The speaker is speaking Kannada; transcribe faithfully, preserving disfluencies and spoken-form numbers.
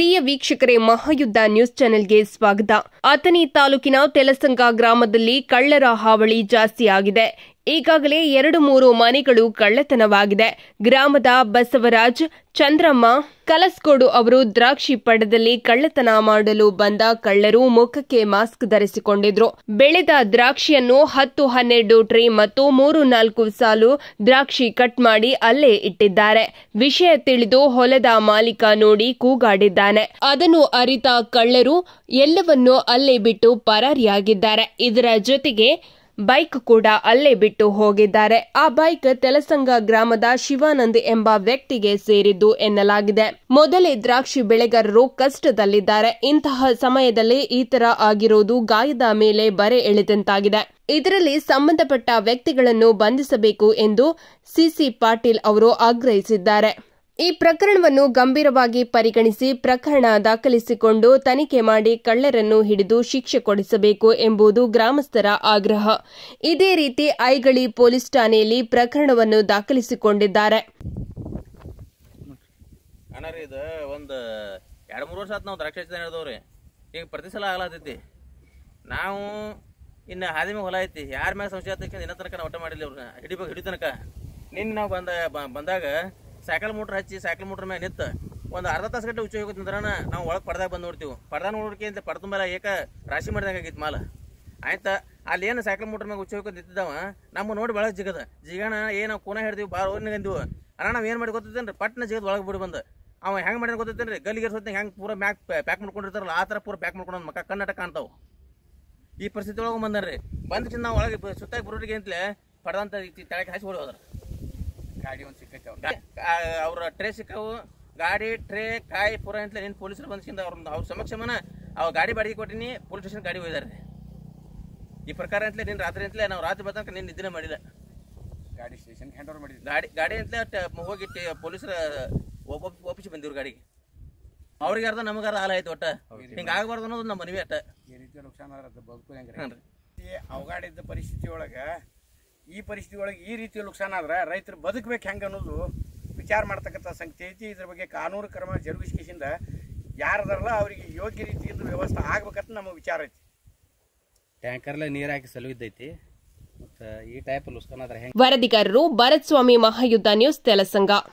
ಪ್ರಿಯ ವೀಕ್ಷಕರೇ, ಮಹಾಯುದ್ಧ ನ್ಯೂಸ್ ಚಾನೆಲ್ಗೆ ಸ್ವಾಗತ. ಅಥಣಿ ತಾಲೂಕಿನ ತೆಲಸಂಗ ಗ್ರಾಮದಲ್ಲಿ ಕಳ್ಳರ ಹಾವಳಿ ಜಾಸ್ತಿಯಾಗಿದೆ. ಈಗಾಗಲೇ ಎರಡು ಮೂರು ಮನೆಗಳು ಕಳ್ಳತನವಾಗಿದೆ. ಗ್ರಾಮದ ಬಸವರಾಜ್, ಚಂದ್ರಮ್ಮ, ಕಲಸ್ಕೋಡು ಅವರು ದ್ರಾಕ್ಷಿ ಪಡದಲ್ಲಿ ಕಳ್ಳತನ ಮಾಡಲು ಬಂದ ಕಳ್ಳರು ಮುಖಕ್ಕೆ ಮಾಸ್ಕ್ ಧರಿಸಿಕೊಂಡಿದ್ರು. ಬೆಳೆದ ದ್ರಾಕ್ಷಿಯನ್ನು ಹತ್ತು ಹನ್ನೆರಡು ಟ್ರೇ ಮತ್ತು ಮೂರು ನಾಲ್ಕು ಸಾಲು ದ್ರಾಕ್ಷಿ ಕಟ್ ಮಾಡಿ ಅಲ್ಲೇ ಇಟ್ಟಿದ್ದಾರೆ. ವಿಷಯ ತಿಳಿದು ಹೊಲದ ಮಾಲೀಕ ನೋಡಿ ಕೂಗಾಡಿದ್ದಾನೆ. ಅದನ್ನು ಅರಿತ ಕಳ್ಳರು ಎಲ್ಲವನ್ನೂ ಅಲ್ಲೇ ಬಿಟ್ಟು ಪರಾರಿಯಾಗಿದ್ದಾರೆ. ಇದರ ಜೊತೆಗೆ ಬೈಕ್ ಕೂಡ ಅಲ್ಲೇ ಬಿಟ್ಟು ಹೋಗಿದ್ದಾರೆ. ಆ ಬೈಕ್ ತೆಲಸಂಗ ಗ್ರಾಮದ ಶಿವಾನಂದ್ ಎಂಬ ವ್ಯಕ್ತಿಗೆ ಸೇರಿದ್ದು ಎನ್ನಲಾಗಿದೆ. ಮೊದಲೇ ದ್ರಾಕ್ಷಿ ಬೆಳೆಗಾರರು ಕಷ್ಟದಲ್ಲಿದ್ದಾರೆ. ಇಂತಹ ಸಮಯದಲ್ಲಿ ಈ ತರ ಆಗಿರೋದು ಗಾಯದ ಮೇಲೆ ಬರೆ ಎಳೆದಂತಾಗಿದೆ. ಇದರಲ್ಲಿ ಸಂಬಂಧಪಟ್ಟ ವ್ಯಕ್ತಿಗಳನ್ನು ಬಂಧಿಸಬೇಕು ಎಂದು ಸಿಸಿ ಪಾಟೀಲ್ ಅವರು ಆಗ್ರಹಿಸಿದ್ದಾರೆ. ಈ ಪ್ರಕರಣವನ್ನು ಗಂಭೀರವಾಗಿ ಪರಿಗಣಿಸಿ ಪ್ರಕರಣ ದಾಖಲಿಸಿಕೊಂಡು ತನಿಖೆ ಮಾಡಿ ಕಳ್ಳರನ್ನು ಹಿಡಿದು ಶಿಕ್ಷೆ ಕೊಡಿಸಬೇಕು ಎಂಬುದು ಗ್ರಾಮಸ್ಥರ ಆಗ್ರಹ. ಇದೇ ರೀತಿ ಐಗಳಿ ಪೊಲೀಸ್ ಠಾಣೆಯಲ್ಲಿ ಪ್ರಕರಣವನ್ನು ದಾಖಲಿಸಿಕೊಂಡಿದ್ದಾರೆ. ಇದು ಒಂದು ಎರಡು ಮೂರು ವರ್ಷ ಆಯ್ತು ನಾವು ದ್ರಾಕ್ಷಿ ಹಿಡಿದವ್ರಿ. ಈಗ ಪ್ರತಿ ಸಲ ಆಗ್ಲಾತೈತಿ. ನಾವು ಇನ್ನು ಹಾದಿಮೆ ಹೊಲ ಐತಿ, ಯಾರ ಮ್ಯಾಗ ಸಂಶಯ ಆತಕ್ಕೆ ದಿನ ತನಕ ನಾವು ಒಟ್ಟ ಮಾಡಿಲ್ಲ. ಅವ್ರನ್ನ ಹಿಡಿಬೇಕು ಹಿಡಿ ತನಕ ನಿನ್ನೆ ನಾವು ಬಂದ ಬಂದಾಗ ಸೈಕಲ್ ಮೋಟ್ರ್ ಹಚ್ಚಿ ಸೈಕಲ್ ಮೋಟ್ರ್ ಮ್ಯಾಗ ನಿಂತು ಒಂದು ಅರ್ಧ ತಾಸು ಗಂಟೆ ಉಚ್ಚ ಹೋಗೋದಂದ್ರೆ ನಾವು ಒಳಗೆ ಪಡ್ದಾಗ ಬಂದು ನೋಡ್ತೀವಿ. ಪಡ್ದ ನೋಡ್ಕೆ ಅಂತ ಪಡ್ದ ಮೇಲೆ ಏಕ ರಾಶಿ ಮಾಡಿದಂಗೆ ಆಗಿತ್ತು ಮಾಲ. ಆಯ್ತಾ ಅಲ್ಲಿ ಏನು ಸೈಕಲ್ ಮೋಟ್ರ್ ಮ್ಯಾಗ ಉಚ್ಚ ಹೋಗೋದು ನಿಂತಿದ್ದಾವ ನಮ್ಮ ನೋಡಿ ಒಳಗೆ ಜಿಗದ ಜಿಗಣ ಏನು ಕೂನ ಹಿಡ್ದೀವಿ ಭಾಳ ಓದಿನಗಂದೀವು. ಅಣ್ಣ ನಾವು ಏನು ಮಾಡಿ ಗೊತ್ತೈತೇನು ರೀ, ಪಟ್ನ ಜಿಗದ ಒಳಗೆ ಬಿಡು ಬಂದು ಅವ ಹೆಂಗೆ ಮಾಡಿದ ಗೊತ್ತೈತೇನು ರೀ, ಗಲ್ಲಿಗೆ ಸೊತ್ತ ಹೆಂಗೆ ಪೂರ ಮ್ಯಾಕ್ ಪ್ಯಾಕ್ ಮಾಡ್ಕೊಂಡಿರ್ತಾರಲ್ಲ ಆ ಥರ ಪೂರ ಪ್ಯಾಕ್ ಮಾಡ್ಕೊಂಡು ಮಕ್ಕ ಕನ್ನಡ ಕಾಣ್ತಾವೆ. ಈ ಪರಿಸ್ಥಿತಿ ಒಳಗೆ ಬಂದಾರ್ರಿ. ಬಂದ ನಾವು ಒಳಗೆ ಸುತ್ತಾಗಿ ಬರೋಟಿಗೆ ಅಂತಲೇ ಪಡ್ದಂತ ತಳಕ್ಕೆ ಹಾಕಿ ಹೊಡಿ ಹೋದ್ರ. ಗಾಡಿ ಒಂದು ಸಿಕ್ಕೈತೆ ಅವ್ರ ಟ್ರೇ ಸಿಕ್ಕವು, ಗಾಡಿ ಟ್ರೇ ಕಾಯಿ ಪೂರ ಅಂತಲೇ ನಿನ್ನ ಪೊಲೀಸರು ಬಂದ್ಕಿಂದ ಅವ್ರ ಅವ್ರ ಸಮಕ್ಷಮನ ಅವ್ರ ಗಾಡಿ ಬಾಡಿಗೆ ಕೊಟ್ಟಿನಿ, ಪೊಲೀಸ್ ಸ್ಟೇಷನ್ ಗಾಡಿ ಹೋಗಿದ್ದಾರೆ. ಈ ಪ್ರಕಾರ ಅಂತಲೇ ನಿನ್ನ ರಾತ್ರಿ ಅಂತಲೇ ನಾವು ರಾತ್ರಿ ಬರ್ತನಕ ನಿನ್ನ ನಿದ್ದೆ ಮಾಡಿಲ್ಲ. ಗಾಡಿ ಸ್ಟೇಷನ್ ಹ್ಯಾಂಡ್ ಓವರ್ ಮಾಡಿದ್ವಿ. ಗಾಡಿ ಗಾಡಿ ಅಂತಲೇ ಹೋಗಿ ಪೊಲೀಸರ ಒಪ್ಪಿಸಿ ಬಂದಿವ್ರು ಗಾಡಿಗೆ. ಅವ್ರಿಗೆ ಅರ್ಧ ನಮಗೆ ಅರ್ಧ ಹಾಲ ಆಯ್ತು. ಒಟ್ಟ ಹಿಂಗೆ ಆಗಬಾರ್ದು ಅನ್ನೋದು ನಮ್ಮ ಮನವಿ. ಅಟ್ಟ ಈ ರೀತಿ ನುಕ್ಸಾನ ಬದುಕು ಹೆಂಗೆ ಅವಘಾಡಿದ್ದ ಪರಿಸ್ಥಿತಿ ಒಳಗೆ ಈ ಪರಿಸ್ಥಿತಿ ಒಳಗೆ ಈ ರೀತಿ ನುಕ್ಸಾನ ಆದ್ರೆ ರೈತರು ಬದುಕಬೇಕು ಹೆಂಗೆ ಅನ್ನೋದು ವಿಚಾರ ಮಾಡ್ತಕ್ಕಂಥ ಸಂಗತಿ ಐತಿ. ಇದ್ರ ಬಗ್ಗೆ ಕಾನೂನು ಕ್ರಮ ಜರುಗಿಸಿಕೆಯಿಂದ ಯಾರದಾರಲ್ಲ ಅವರಿಗೆ ಯೋಗ್ಯ ರೀತಿಯಿಂದ ವ್ಯವಸ್ಥೆ ಆಗ್ಬೇಕಂತ ನಮ್ಮ ವಿಚಾರ ಐತಿ. ಟ್ಯಾಂಕರ್ಲೆ ನೀರು ಹಾಕಿ ಸಲುವಿದ್ದೈತಿ. ಮತ್ತು ಈ ಟೈಪ್ ನುಕ್ಸಾನ ಆದ್ರೆ ಹೆಂಗೆ. ವರದಿಗಾರರು ಭರತ್ ಸ್ವಾಮಿ, ಮಹಾಯುದ್ಧ ನ್ಯೂಸ್, ತೆಲಸಂಗ.